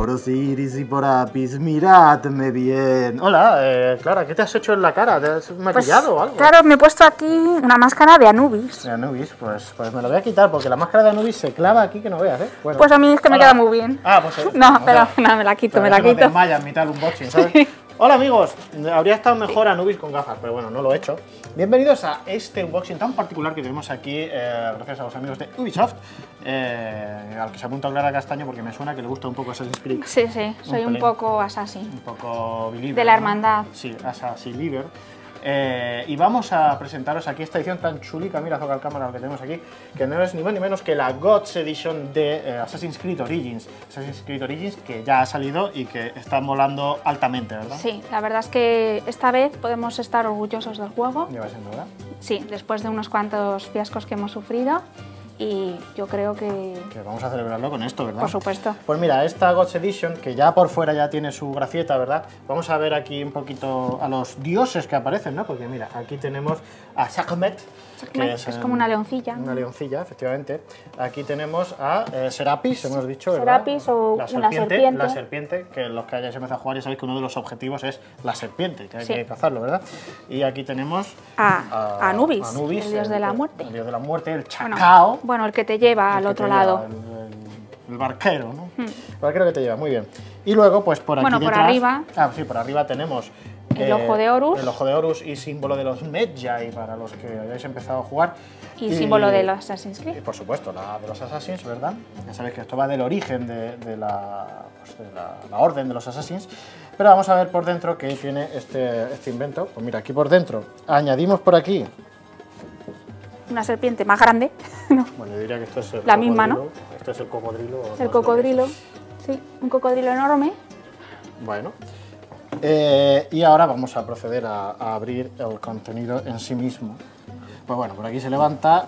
Por Osiris y por Apis, miradme bien. Hola, Clara, ¿qué te has hecho en la cara? ¿Te has maquillado o algo? Claro, me he puesto aquí una máscara de Anubis. De Anubis, pues me la voy a quitar porque la máscara de Anubis se clava aquí que no veas, ¿eh? Bueno. Pues a mí es que me queda muy bien. Ah, pues no, pero no, me la quito, me la quito. Desmaya en mitad del unboxing, ¿sabes? Sí. Hola amigos, habría estado mejor Anubis con gafas, pero bueno, no lo he hecho. Bienvenidos a este unboxing tan particular que tenemos aquí, gracias a los amigos de Ubisoft, al que se apunta Clara Castaño porque me suena que le gusta un poco Assassin's Creed. Sí, sí, soy un poco assassin. Un poco believer. De la hermandad. ¿No? Sí, assassin believer. Y vamos a presentaros aquí esta edición tan chulica, mira, toca el cámara lo que tenemos aquí, que no es ni más ni menos que la Gods Edition de Assassin's Creed Origins. Assassin's Creed Origins que ya ha salido y que está molando altamente, ¿verdad? Sí, la verdad es que esta vez podemos estar orgullosos del juego. Ya va siendo, ¿verdad? Sí, después de unos cuantos fiascos que hemos sufrido. Y yo creo que vamos a celebrarlo con esto, ¿verdad? Por supuesto. Pues mira, esta Gods Edition, que ya por fuera ya tiene su gracieta, ¿verdad? Vamos a ver aquí un poquito a los dioses que aparecen, ¿no? Porque mira, aquí tenemos a Sekhmet, que es como una leoncilla. Una leoncilla, efectivamente. Aquí tenemos a Serapis, hemos dicho, ¿verdad? Serapis o la serpiente. La serpiente, que los que hayáis empezado a jugar ya sabéis que uno de los objetivos es la serpiente, que hay que cazarlo, ¿verdad? Y aquí tenemos a Anubis, el dios de la muerte. El dios de la muerte, el Chacao. Bueno, el que te lleva al otro lado. El barquero, ¿no? El barquero que te lleva, muy bien. Y luego, pues por aquí bueno, detrás, por arriba. Ah, sí, por arriba tenemos el ojo de Horus. El ojo de Horus y símbolo de los Medjay para los que hayáis empezado a jugar. Y símbolo de los Assassin's Creed. Y por supuesto, la de los Assassins, ¿verdad? Ya sabéis que esto va del origen de la orden de los Assassins. Pero vamos a ver por dentro qué tiene este invento. Pues mira, aquí por dentro añadimos por aquí una serpiente más grande. ¿No? Bueno, yo diría que esto es el la misma, ¿no? Esto es el cocodrilo. El cocodrilo, sí, un cocodrilo enorme. Bueno. Y ahora vamos a proceder a abrir el contenido en sí mismo. Pues bueno, por aquí se levanta.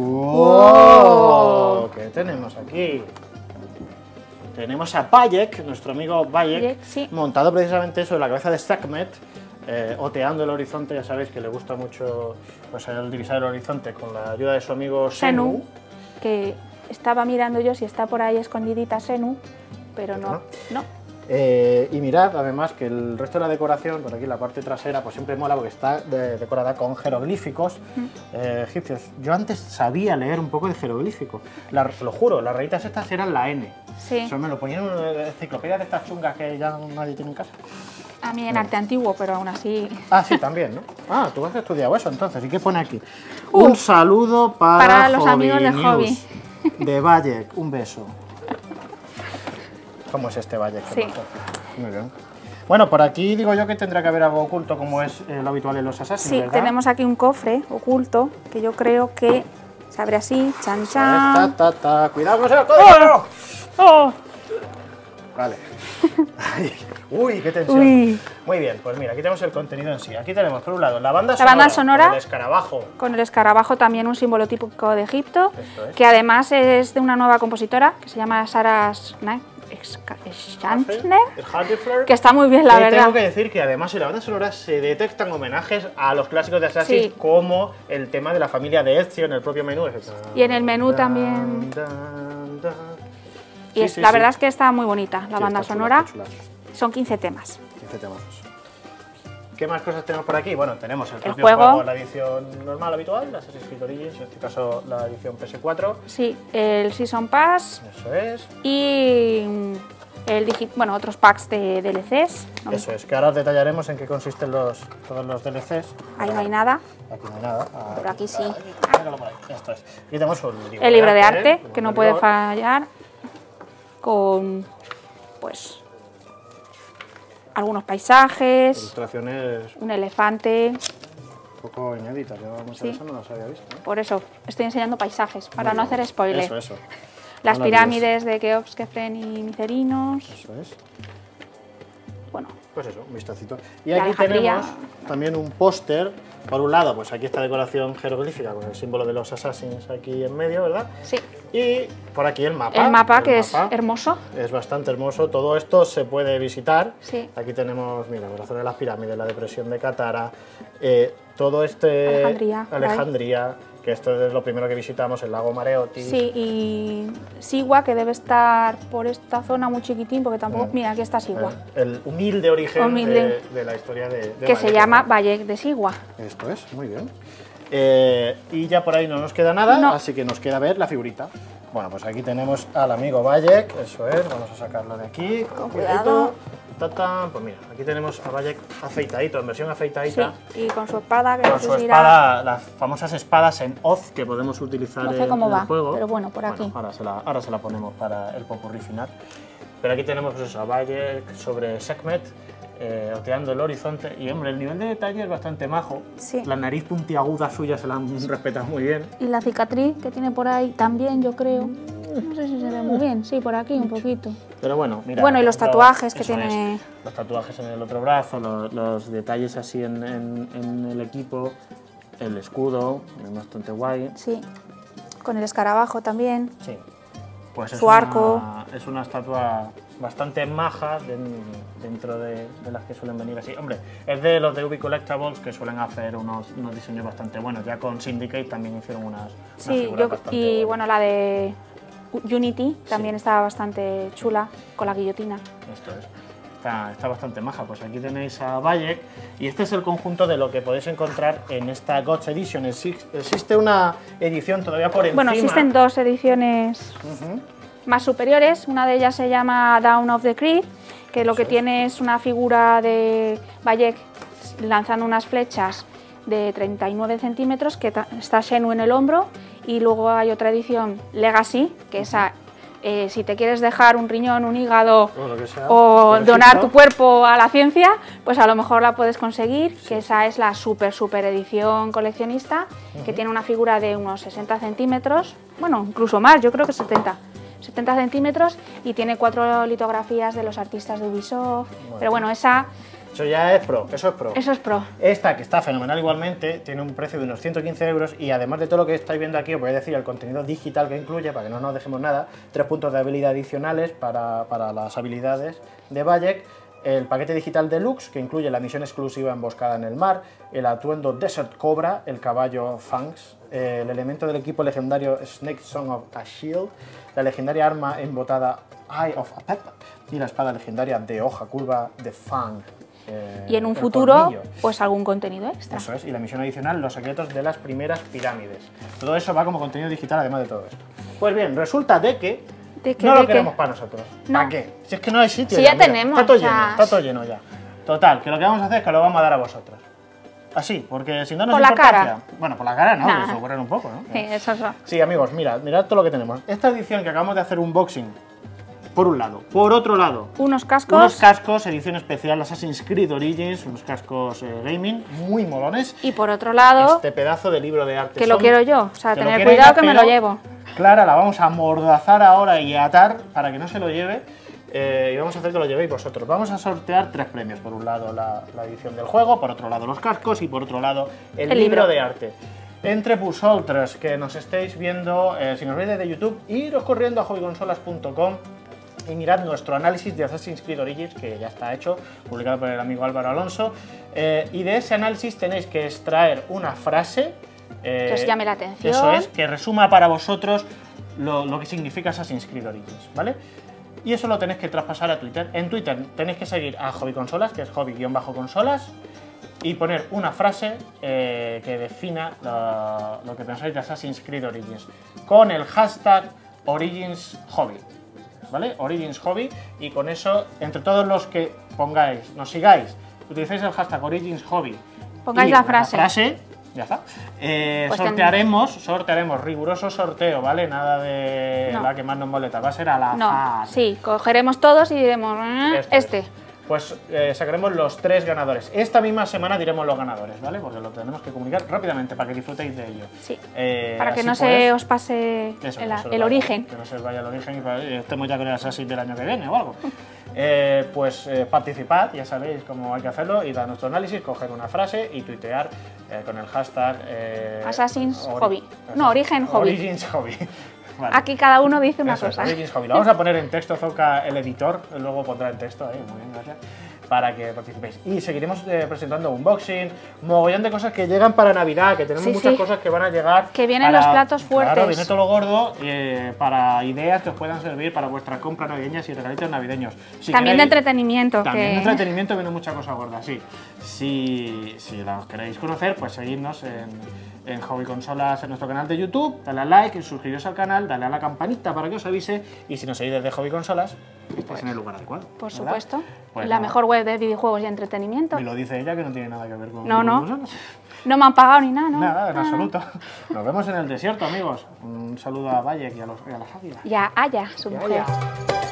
¡Wow! ¿Qué tenemos aquí? Tenemos a Bayek, nuestro amigo Bayek, sí, montado precisamente sobre la cabeza de Sekhmet, oteando el horizonte. Ya sabéis que le gusta mucho pues, el divisar el horizonte con la ayuda de su amigo Senu. Que estaba mirando yo si está por ahí escondidita Senu, pero no. Y mirad además que el resto de la decoración, por aquí la parte trasera, pues siempre mola porque está decorada con jeroglíficos egipcios. Yo antes sabía leer un poco de jeroglíficos, lo juro, las rayitas estas eran la N. Sí. Eso me lo ponían en una enciclopedia de estas chungas que ya nadie tiene en casa. A mí en arte antiguo, pero aún así... Ah, sí, también, ¿no? Ah, tú has estudiado eso entonces. ¿Y qué pone aquí? Un saludo para los amigos de Hobby. De Bayek, un beso. ¿Cómo es este Bayek? Sí. Muy bien. Bueno, por aquí digo yo que tendrá que haber algo oculto como es lo habitual en los Assassins, sí, ¿verdad? Tenemos aquí un cofre oculto que yo creo que se abre así, chan chan. ¡Cuidado con el código! ¡Oh! Vale. Uy, qué tensión. Uy. Muy bien, pues mira, aquí tenemos el contenido en sí. Aquí tenemos por un lado la banda sonora con el escarabajo. Con el escarabajo, también un símbolo típico de Egipto, que además es de una nueva compositora que se llama Sarah Schantner, que está muy bien, la verdad. Tengo que decir que además en la banda sonora se detectan homenajes a los clásicos de Assassin's, como el tema de la familia de Ezio en el propio menú. Y en el menú también. Y la verdad es que está muy bonita la banda sonora. Chula. Son 15 temas. 15 temas. ¿Qué más cosas tenemos por aquí? Bueno, tenemos el propio juego, la edición normal, habitual, la Assassin's Creed Origins, en este caso la edición PS4. Sí, el Season Pass. Eso es. Y otros packs de DLCs. Eso es, que ahora os detallaremos en qué consisten todos los DLCs. Ahí no hay nada. Aquí no hay nada. Pero aquí sí. Esto es. Aquí tenemos el libro de arte, que no puede fallar, con, pues, algunos paisajes, ilustraciones, un elefante. Un poco inéditas, eso no los había visto, ¿no? Por eso estoy enseñando paisajes, para no hacer spoiler. Eso. Las pirámides de Keops, Kefren y Micerinos. Eso es. Bueno. Pues eso, un vistacito. Y aquí tenemos también un póster. Por un lado, pues aquí esta decoración jeroglífica con el símbolo de los Assassins aquí en medio, ¿verdad? Sí. Y por aquí el mapa. El mapa es hermoso. Es bastante hermoso. Todo esto se puede visitar. Sí. Aquí tenemos, mira, la zona de las pirámides, la depresión de Katara, todo este... Alejandría, que esto es lo primero que visitamos, el lago Mareoti. Sí, y Sigua, que debe estar por esta zona muy chiquitín, porque tampoco... Mira, aquí está Sigua. El humilde origen de la historia de que se llama Valle de Sigua. Esto es, muy bien. Y ya por ahí no nos queda nada, así que nos queda ver la figurita. Bueno, pues aquí tenemos al amigo Bayek, eso es, vamos a sacarlo de aquí. Con cuidado. Pues mira, aquí tenemos a Bayek afeitadito, en versión afeitadita. Sí, y con su espada. Que con su espada, las famosas espadas en hoz que podemos utilizar no sé cómo en va, el juego. pero bueno, por aquí. Ahora se la ponemos para el popurrí final. Pero aquí tenemos pues eso, a Bayek sobre Sekhmet, oteando el horizonte. Y hombre, el nivel de detalle es bastante majo. Sí. La nariz puntiaguda suya se la han respetado muy bien. Y la cicatriz que tiene por ahí también, yo creo. No sé si se ve muy bien, sí, por aquí un poquito. Pero bueno, mira. Bueno, y los tatuajes que tiene. Los tatuajes en el otro brazo, los detalles así en el equipo, el escudo, es bastante guay. Sí, con el escarabajo también. Sí. Pues su arco. Es una estatua bastante maja dentro de las que suelen venir así. Hombre, es de los de Ubi Collectables, que suelen hacer unos diseños bastante buenos. Ya con Syndicate también hicieron unas figuras bastante y buenas. Bueno, la de Unity también estaba bastante chula, con la guillotina. Esto es. Está bastante maja. Pues aquí tenéis a Bayek y este es el conjunto de lo que podéis encontrar en esta GOTS Edition. Existe una edición todavía por encima. Bueno, existen dos ediciones más superiores. Una de ellas se llama Dawn of the Creed, que lo que tiene es una figura de Bayek lanzando unas flechas de 39 centímetros, que está Xenu en el hombro, y luego hay otra edición, Legacy, que esa... si te quieres dejar un riñón, un hígado o donar tu cuerpo a la ciencia, pues a lo mejor la puedes conseguir, que esa es la super edición coleccionista, que tiene una figura de unos 60 centímetros, bueno, incluso más, yo creo que 70 centímetros, y tiene 4 litografías de los artistas de Ubisoft, pero bueno, esa... Eso ya es pro, eso es pro. Eso es pro. Esta, que está fenomenal igualmente, tiene un precio de unos 115 euros y además de todo lo que estáis viendo aquí, os voy a decir el contenido digital que incluye, para que no nos dejemos nada, 3 puntos de habilidad adicionales para las habilidades de Bayek, el paquete digital deluxe, que incluye la misión exclusiva emboscada en el mar, el atuendo Desert Cobra, el caballo Fangs, el elemento del equipo legendario Snake Song of a Shield, la legendaria arma embotada Eye of a Pep y la espada legendaria de hoja curva de Fang. Y en un futuro, cornillo. Pues algún contenido extra. Eso es, y la misión adicional, los secretos de las primeras pirámides. Todo eso va como contenido digital, además de todo esto. Pues bien, resulta de que no lo queremos para nosotros. No. ¿Para qué? Si es que no hay sitio. Si ya tenemos. Está todo lleno ya. Total, que lo que vamos a hacer es que lo vamos a dar a vosotros. Así, porque si no nos ¿Por la cara? Bueno, por la cara no, pues ocurrir un poco, ¿no? Sí, eso es. Sí, amigos, mirad todo lo que tenemos. Esta edición que acabamos de hacer unboxing, por un lado. Por otro lado, unos cascos, edición especial Assassin's Creed Origins, unos cascos gaming muy molones. Y por otro lado, este pedazo de libro de arte. Que lo quiero yo, o sea, tener cuidado que me lo llevo. Clara, la vamos a amordazar ahora y atar para que no se lo lleve. Y vamos a hacer que lo llevéis vosotros. Vamos a sortear 3 premios. Por un lado la edición del juego, por otro lado los cascos y por otro lado el libro de arte. Entre vosotros que nos estéis viendo, si nos veis desde YouTube, iros corriendo a hobbyconsolas.com y mirad nuestro análisis de Assassin's Creed Origins, que ya está hecho, publicado por el amigo Álvaro Alonso, y de ese análisis tenéis que extraer una frase que os llame la atención. Eso es, que resuma para vosotros lo que significa Assassin's Creed Origins, ¿vale? Y eso lo tenéis que traspasar a Twitter. En Twitter tenéis que seguir a hobbyconsolas, que es hobby-consolas, y poner una frase que defina lo que pensáis de Assassin's Creed Origins, con el hashtag OriginsHobby. ¿Vale? Origins Hobby, y con eso, entre todos los que pongáis, nos sigáis, utilicéis el hashtag Origins Hobby, pongáis la frase, ya está. Sortearemos riguroso sorteo, ¿vale? Nada de la que más nos molesta, va a ser al azar. Sí, cogeremos todos y diremos este. Pues sacaremos los 3 ganadores. Esta misma semana diremos los ganadores, ¿vale? Porque lo tenemos que comunicar rápidamente para que disfrutéis de ello. Sí, para que no se os pase el origen. Que no se os vaya el origen y estemos ya con el Assassin del año que viene o algo. Participad, ya sabéis cómo hay que hacerlo, y dar nuestro análisis, coger una frase y tuitear con el hashtag Assassin's Hobby. No, Origins Hobby. Origins Hobby. Vale. Aquí cada uno dice una cosa. Origins Hobby. Lo vamos a poner en texto, Zoka, el editor, luego pondrá el texto ahí, muy bien, gracias. para que participéis. Y seguiremos presentando unboxing, mogollón de cosas que llegan para Navidad, que tenemos muchas cosas que van a llegar. Que vienen los platos fuertes. Claro, viene todo lo gordo para ideas que os puedan servir para vuestras compras navideñas y regalitos navideños. Si también queréis, de entretenimiento. También de entretenimiento viene mucha cosa gorda, sí. Si la queréis conocer, pues seguidnos en Hobby Consolas en nuestro canal de YouTube, dale a like, suscribiros al canal, dale a la campanita para que os avise, y si nos seguís desde Hobby Consolas, estáis en el lugar adecuado. Por supuesto. Pues la mejor web de videojuegos y entretenimiento. Me lo dice ella, que no tiene nada que ver con No, no. Consolas. No me han pagado ni nada, ¿no? Nada, en absoluto. Nos vemos en el desierto, amigos. Un saludo a Valle y a las águilas. Y a Aya, su Y a mujer. Aya.